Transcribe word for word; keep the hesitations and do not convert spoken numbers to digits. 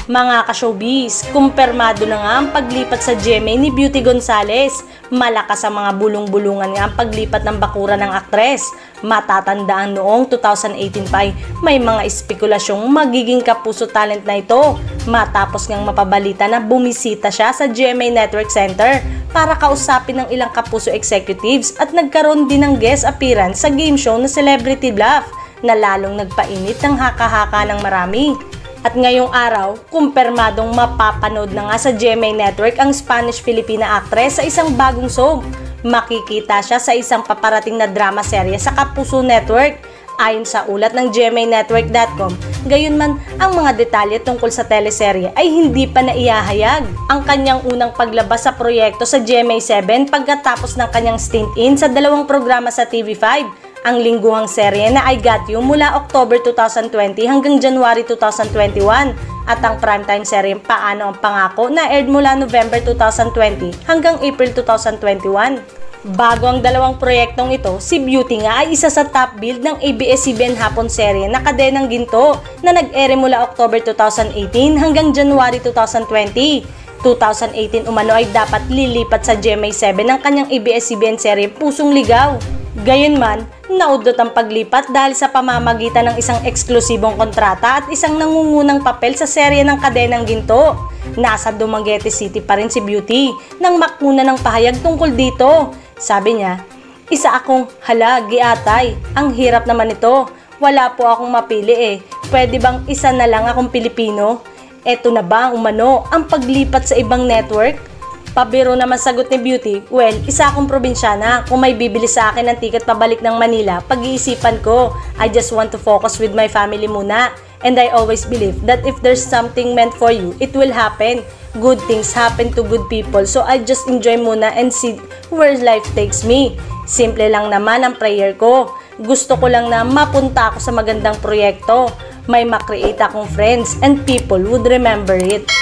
Mga ka-showbiz, kumpirmado na nga ang paglipat sa G M A ni Beauty Gonzales. Malakas ang mga bulong-bulungan nga ang paglipat ng bakura ng aktres. Matatandaan noong two thousand eighteen pa ay may mga espekulasyong magiging kapuso talent na ito. Matapos ngang mapabalita na bumisita siya sa G M A Network Center para kausapin ng ilang kapuso executives at nagkaroon din ng guest appearance sa game show na Celebrity Bluff na lalong nagpainit ng haka-haka ng marami. At ngayong araw, kumpirmadong mapapanood na nga sa G M A Network ang Spanish-Filipina actress sa isang bagong soap. Makikita siya sa isang paparating na drama serye sa Kapuso Network. Ayon sa ulat ng G M A Network dot com, gayunman ang mga detalye tungkol sa teleserye ay hindi pa naihahayag. Ang kanyang unang paglabas sa proyekto sa G M A seven pagkatapos ng kanyang stint-in sa dalawang programa sa T V five. Ang lingguhang serye na I Got You mula October two thousand twenty hanggang January two thousand twenty-one at ang primetime serye Paano ang Pangako na aired mula November two thousand twenty hanggang April two thousand twenty-one. Bago ang dalawang proyektong ito, si Beauty nga ay isa sa top build ng A B S C B N hapon serye na Kadenang Ginto na nag-ere mula October two thousand eighteen hanggang January two thousand twenty. two thousand eighteen umano ay dapat lilipat sa G M A seven ang kanyang A B S C B N serye Pusong Ligaw. Gayunman, naudot ang paglipat dahil sa pamamagitan ng isang eksklusibong kontrata at isang nangungunang papel sa serye ng Kadenang Ginto. Nasa Dumaguete City pa rin si Beauty nang makuna ng pahayag tungkol dito. Sabi niya, isa akong hala, giatay, ang hirap naman ito. Wala po akong mapili eh. Pwede bang isa na lang akong Pilipino? Eto na ba ang umano ang paglipat sa ibang network? Pabiro naman sagot ni Beauty, well, isa akong probinsyana. Kung may bibili sa akin ng ticket pabalik ng Manila, pag-iisipan ko. I just want to focus with my family muna. And I always believe that if there's something meant for you, it will happen. Good things happen to good people. So I just enjoy muna and see where life takes me. Simple lang naman ang prayer ko. Gusto ko lang na mapunta ako sa magandang proyekto. May makreate akong friends and people would remember it.